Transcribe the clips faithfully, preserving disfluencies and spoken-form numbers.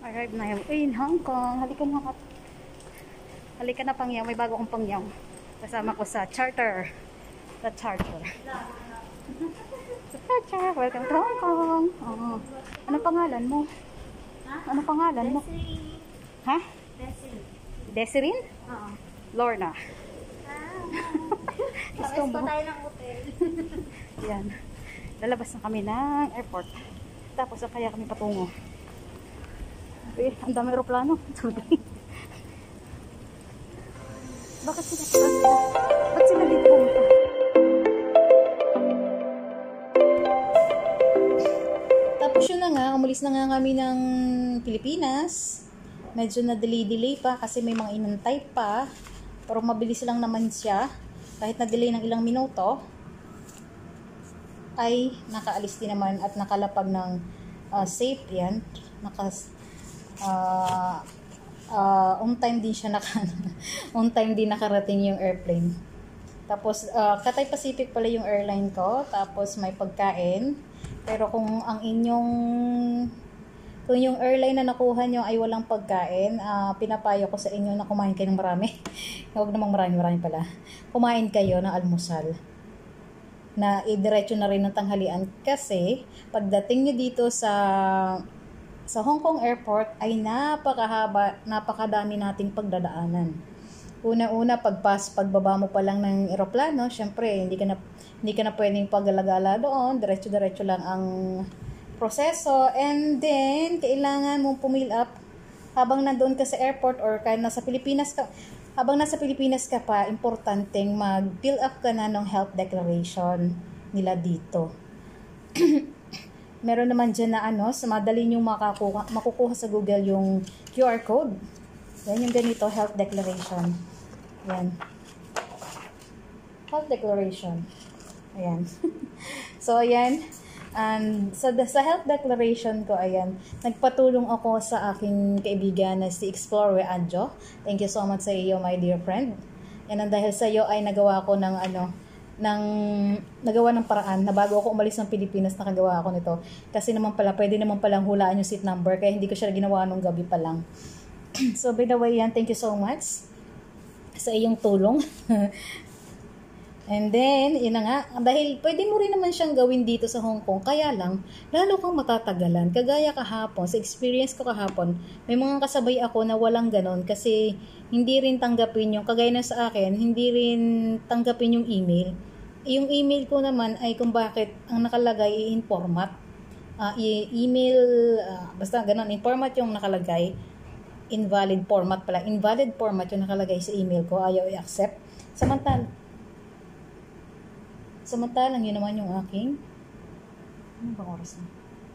Arrive na yung in Hong Kong. Halika na kat. Halika na pangyaw. May bago akong pangyaw. Kasama ko sa charter. Sa charter. Sa charter. Welcome to Hong Kong. Oh. Ano pangalan mo? Ha? Ano pangalan mo? Desiree. Ha? Desiree. Desireen? Oo. Lorna. Ah. Gusto Tapos mo? pa tayo ng hotel. Yan. Lalabas na kami ng airport. Tapos kaya kami patungo. Eh, ang dami aeroplano. Bakit sila? Ba't sila dito pumunta? Tapos yun na nga, umalis na nga kami ng Pilipinas. Medyo na delay-delay pa kasi may mga inantay pa. Pero mabilis lang naman siya. Kahit na-delay ng ilang minuto, ay nakaalis din naman at nakalapag ng uh, safe yan. Nakas, uh, uh, on time din siya naka, on time din nakarating yung airplane. Tapos, uh, Cathay Pacific pala yung airline ko. Tapos may pagkain. Pero kung ang inyong kung yung airline na nakuha nyo ay walang pagkain, uh, pinapayo ko sa inyo na kumain kayo ng marami. Huwag namang marami-marami pala. Kumain kayo ng almusal na idiretso na rin ng tanghalian kasi pagdating nyo dito sa sa Hong Kong Airport ay napakahaba, napakadami nating pagdadaanan. Una-una, pagpas, pagbaba mo pa lang ng eroplano, syempre, hindi ka na, hindi ka na pwedeng paggalagala doon, diretso-diretso lang ang proseso, and then, kailangan mong pumil up habang nandoon ka sa airport or kahit nasa Pilipinas ka, habang nasa Pilipinas ka pa, importanteng mag-fill up ka na ng health declaration nila dito. Meron naman dyan na ano, sa madali nyo makakuha, makukuha sa Google yung Q R code. Yan yung ganito, health declaration. Yan. Health declaration. Ayan. So, ayan. And sa, sa health declaration ko, ayan, nagpatulong ako sa aking kaibigan na si Explorer Anjo. Thank you so much sa iyo, my dear friend. Yan ang dahil sa iyo ay nagawa ko ng ano, ng nagawa ng paraan na bago ako umalis ng Pilipinas, nakagawa ako nito. Kasi naman pala, pwede naman palang hulaan yung seat number, kaya hindi ko siya ginawa nung gabi pa lang. So, by the way, yan, thank you so much sa iyong tulong. And then, yun na nga, dahil pwede mo rin naman siyang gawin dito sa Hong Kong, kaya lang, lalo kang matatagalan. Kagaya kahapon, sa experience ko kahapon, may mga kasabay ako na walang ganon kasi hindi rin tanggapin yung, kagaya na sa akin, hindi rin tanggapin yung email. Yung email ko naman ay kung bakit ang nakalagay in format. Uh, email, uh, basta ganon, in format yung nakalagay, invalid format pala. Invalid format yung nakalagay sa email ko, ayaw i-accept. Samantala, Samantalang yun naman yung aking ano bang oras na?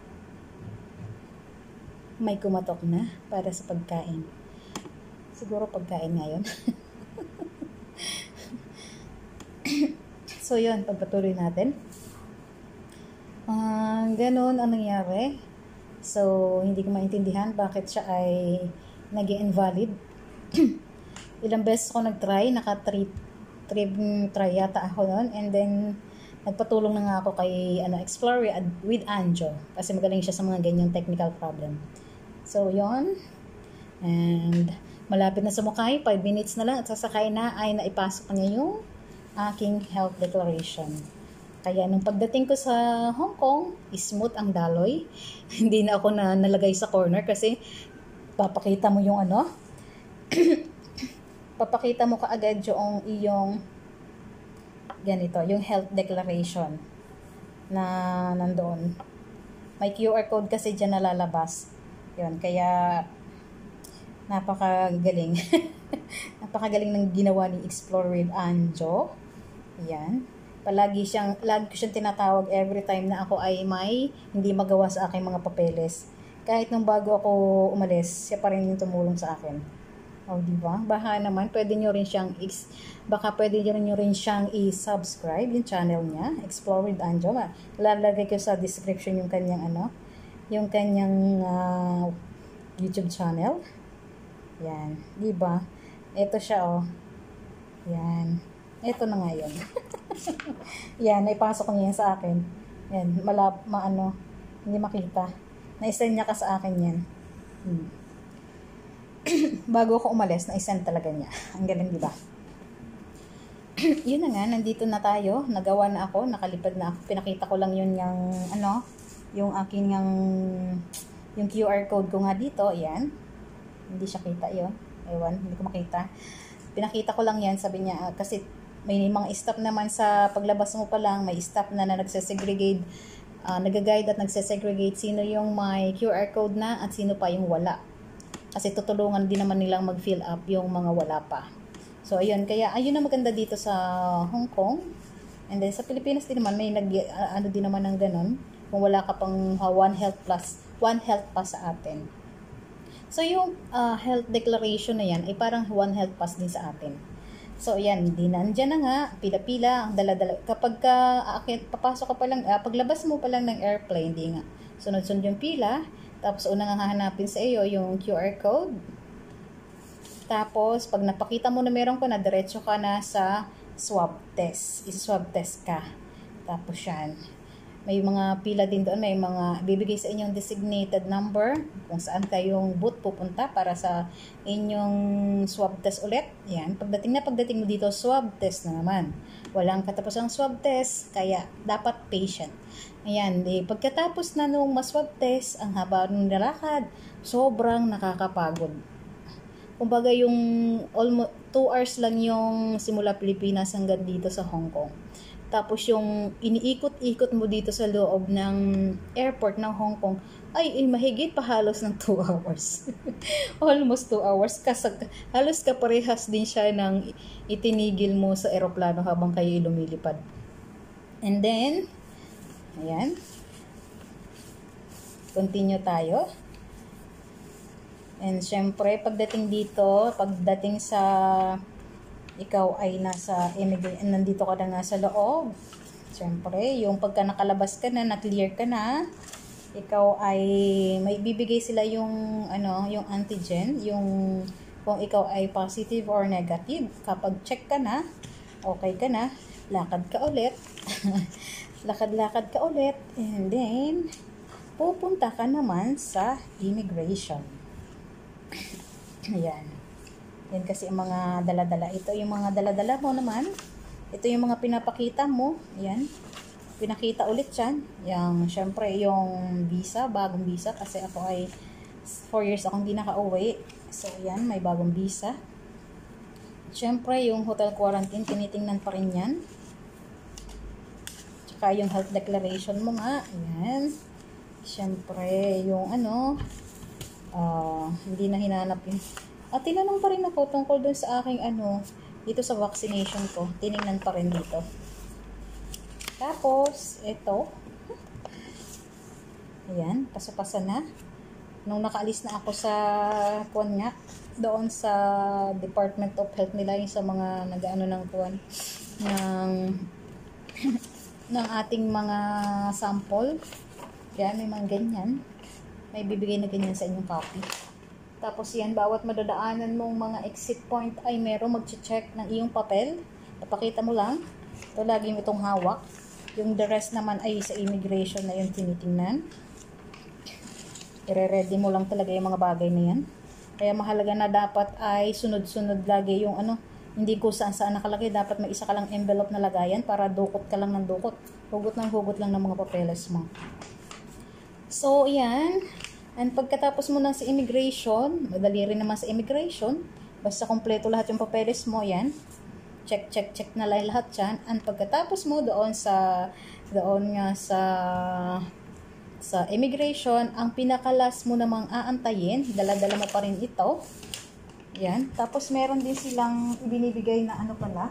May kumatok na para sa pagkain. Siguro pagkain ngayon. So yun, pagpatuloy natin. Uh, ganun ang nangyari. So, hindi ko maintindihan bakit siya ay nag-invalid. Ilang beses ako nag-try, naka-trip trip try yata ako noon, and then nagpatulong na nga ako kay ano, Explorer with Anjo kasi magaling siya sa mga ganyang technical problem. So yon, and malapit na sumakay, five minutes na lang at sasakay na ay naipasok niya yung aking health declaration. Kaya nung pagdating ko sa Hong Kong, smooth ang daloy. Hindi na ako na nalagay sa corner kasi papakita mo yung ano papakita mo kaagad yung iyong ganito, yung health declaration na nandoon. May Q R code kasi dyan nalalabas. Yun, kaya napakagaling. Napakagaling ng ginawa ni Explore with Anjo. Yan. Palagi siyang, lagi ko siyang tinatawag every time na ako ay may hindi magawa sa aking mga papeles. Kahit nung bago ako umalis, siya pa rin yung tumulong sa akin. O, oh, diba? Baka naman, pwede nyo rin siyang, baka pwede nyo rin siyang i-subscribe yung channel niya, Explore with Anjo. Lalagay ko sa description yung kanyang, ano, yung kanyang uh, YouTube channel. Yan. Diba? Ito siya, oh. Yan. Ito na nga yun. Yan, naipasok ko niya sa akin. Yan, malap, maano, hindi makita. Na-send niya ka sa akin yan. Hmm. bago ako umalis, na-send talaga niya. Ang galing, di ba? Yun na nga, nandito na tayo. Nagawa na ako, nakalipad na ako. Pinakita ko lang yun yung, ano, yung aking yung, yung Q R code ko nga dito. Ayan. Hindi siya kita yun. Ewan, hindi ko makita. Pinakita ko lang yan, sabi niya, uh, kasi may mga stop naman sa paglabas mo pa lang, may stop na na nagsesegregate, uh, nag-guide at nagsesegregate sino yung may Q R code na at sino pa yung wala. Kasi tutulungan din naman nilang mag-fill up yung mga wala pa. So, ayun. Kaya, ayun na maganda dito sa Hong Kong. And then, sa Pilipinas din naman, may nag, uh, ano din naman ng ganun. Kung wala ka pang uh, One Health Plus, One Health Pass sa atin. So, yung uh, health declaration na yan, ay parang One Health Pass din sa atin. So, yan. Hindi nandyan na nga. Pila-pila. Ang dala-dala. Kapag ka, akit, papasok ka pa lang, uh, paglabas mo pa lang ng airplane, di nga. Sunod-sunod yung pila. Tapos, unang hahanapin sa iyo yung Q R code. Tapos, pag napakita mo na meron ko na, diretso ka na sa swab test. Isa-swab test ka. Tapos yan. May mga pila din doon. May mga bibigay sa inyong designated number kung saan kayong booth pupunta para sa inyong swab test ulit. Yan. Pagdating na pagdating mo dito, swab test na naman. Walang katapos ang swab test, kaya dapat patient. Ayan, di, pagkatapos na nung maswab test, ang haba ng nilakad, sobrang nakakapagod. Kumbaga yung almost two hours lang yung simula Pilipinas hanggang dito sa Hong Kong. Tapos yung iniikot-ikot mo dito sa loob ng airport ng Hong Kong, ay, ay mahigit pa halos ng two hours. Almost two hours. Kasi halos kaparehas din siya ng itinigil mo sa eroplano habang kayo lumilipad. And then, ayan. Continue tayo. And syempre, pagdating dito, pagdating sa ikaw ay nasa immigration, nandito ka na nga sa loob. Syempre, yung pagka nakalabas ka na, na-clear ka na, ikaw ay may bibigay sila yung ano, yung antigen, yung kung ikaw ay positive or negative. Kapag check ka na, okay ka na, lakad ka ulit. Lakad-lakad ka ulit, and then pupunta ka naman sa immigration. Ayan. Yan kasi ang mga dala-dala. Ito yung mga dala-dala mo naman. Ito yung mga pinapakita mo. Ayan. Pinakita ulit yan. Yung, syempre, yung visa, bagong visa. Kasi ako ay four years akong hindi naka-uwi. So, ayan, may bagong visa. Syempre, yung hotel quarantine, tinitingnan pa rin yan. Tsaka yung health declaration mo nga. Ayan. Syempre, yung ano, uh, hindi na hinanap yun. At tinanong pa rin ako tungkol dun sa aking ano, dito sa vaccination ko. Tinignan pa rin dito. Tapos, ito. Ayan, pasapasa na. Nung nakaalis na ako sa, kuwan nga, doon sa Department of Health nila, yung sa mga nag-ano ng kuwan, ng, ng ating mga sample. Yan, may mga ganyan. May bibigay na ganyan sa inyong copy. Tapos yan, bawat madadaanan mong mga exit point ay meron mag-check ng iyong papel. Napakita mo lang. Ito lagi mo itong hawak. Yung the rest naman ay sa immigration na yung tinitingnan. I-ready mo lang talaga yung mga bagay na yan. Kaya mahalaga na dapat ay sunod-sunod lagi yung ano, hindi ko saan saan nakalagay. Dapat may isa ka lang envelope na lagayan para dukot ka lang ng dukot. Hugot ng hugot lang ng mga papeles mo. So, yan. And pagkatapos mo na sa immigration, madali rin naman sa immigration, basta kompleto lahat yung papeles mo, yan. Check, check, check na lang lahat yan. And pagkatapos mo doon sa, doon nga sa, sa immigration, ang pinakalas mo namang aantayin, dala-dala mo pa rin ito. Yan. Tapos meron din silang ibinibigay na ano pala.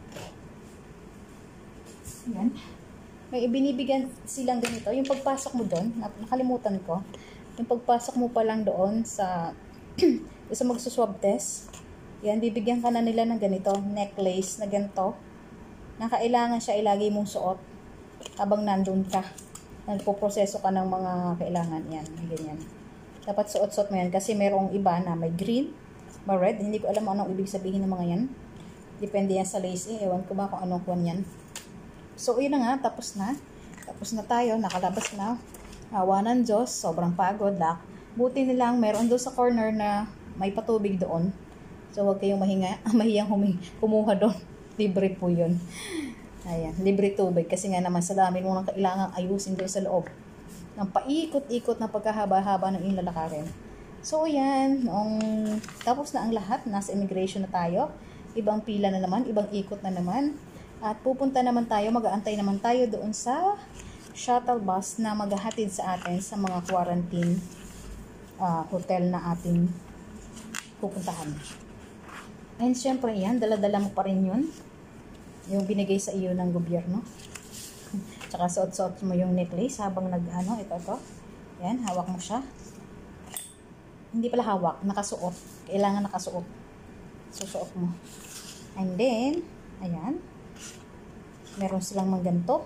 Yan. May ibinibigyan silang ganito. Yung pagpasok mo doon, nakalimutan ko. Yung pagpasok mo pa lang doon sa sa magsuswab test, yan, bibigyan ka na nila ng ganito, necklace na ganito, na kailangan siya ilagay mong suot habang nandun ka. Nagpo-proseso ka ng mga kailangan. Yan, ganyan. Dapat suot-suot mo yan kasi merong iba na may green, may red. Hindi ko alam anong ibig sabihin ng mga yan. Depende yan sa lace eh. Ewan ko ba kung anong kuwan yan. So, yun na nga. Tapos na. Tapos na tayo. Nakalabas na. Awa ng Diyos, sobrang pagod lang. Buti nilang meron doon sa corner na may patubig doon. So, huwag kayong mahinga, mahiyang humi, kumuha doon. Libre po yun. Ayan, libre tubig. Kasi nga naman, sa dami mo nang kailangan ayusin doon sa loob. Ng paikot-ikot na pagkahaba-haba ng inyong lalakarin. So, ayan. Noong, tapos na ang lahat. Nasa immigration na tayo. Ibang pila na naman. Ibang ikot na naman. At pupunta naman tayo, mag-aantay naman tayo doon sa shuttle bus na maghahatid sa atin sa mga quarantine uh, hotel na ating pupuntahan. And syempre yan, dala-dala mo pa rin yun. Yung binigay sa iyo ng gobyerno. Tsaka suot-suot mo yung necklace habang nag, ano, ito, ito. Yan, hawak mo siya. Hindi pala hawak, nakasuot. Kailangan nakasuot. Susuot mo. And then, ayan. Meron silang mga ganito.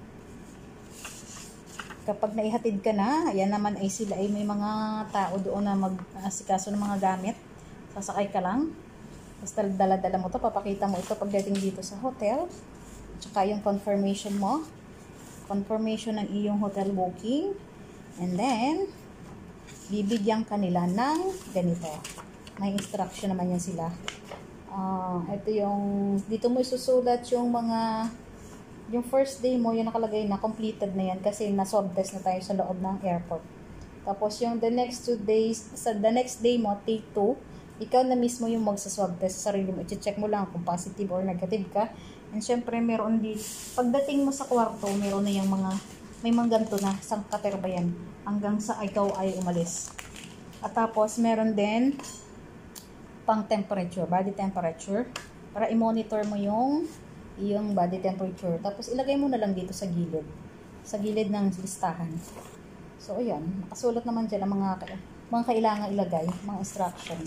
Kapag naihatid ka na, ayan naman ay sila ay may mga tao doon na mag-asikaso ng mga gamit. Sasakay ka lang. Basta dala-dala mo to, papakita mo ito pagdating dito sa hotel. Tsaka yung confirmation mo. Confirmation ng iyong hotel booking. And then, bibigyan ka nila ng ganito. May instruction naman yan sila. Uh, ito yung, dito mo isusulat yung mga, yung first day mo, yung nakalagay na, completed na yan kasi na-swab test na tayo sa loob ng airport. Tapos yung the next two days, sa the next day mo, take two, ikaw na mismo yung magsaswab test sa sarili mo. I-check mo lang kung positive or negative ka. And syempre, meron din, pagdating mo sa kwarto, meron na yung mga, may mga ganito na, isang katerba yan, hanggang sa ikaw ay umalis. At tapos, meron din, pang temperature, body temperature, para i-monitor mo yung, yung body temperature. Tapos, ilagay mo na lang dito sa gilid. Sa gilid ng listahan. So, ayan. Nakasulat naman dyan ang mga, mga kailangan ilagay, mga instruction.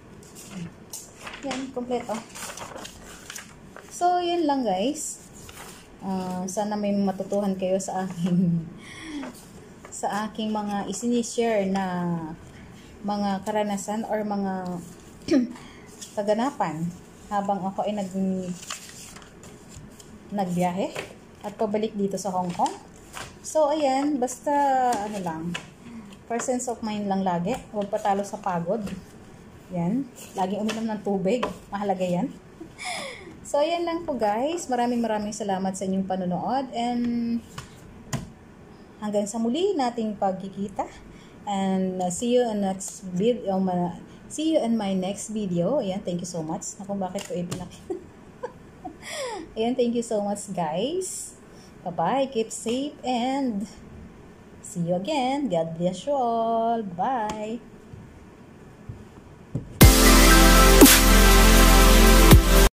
Yan, kompleto. So, yan lang guys. Uh, sana may matutuhan kayo sa aking sa aking mga isinishare na mga karanasan or mga kaganapan habang ako ay nag nagbiyahe at pabalik dito sa Hong Kong. So, ayan, basta ano lang, presence of mind lang lagi. Huwag patalo sa pagod. Yan. Laging uminom ng tubig. Mahalaga yan. So, ayan lang po guys. Maraming maraming salamat sa inyong panonood. And hanggang sa muli nating pagkikita. And uh, see you in next video. Uh, see you in my next video. Ayan, thank you so much. Naku, bakit ko ipinakita? Ayan, thank you so much guys. Bye-bye. Keep safe and see you again. God bless you all. Bye.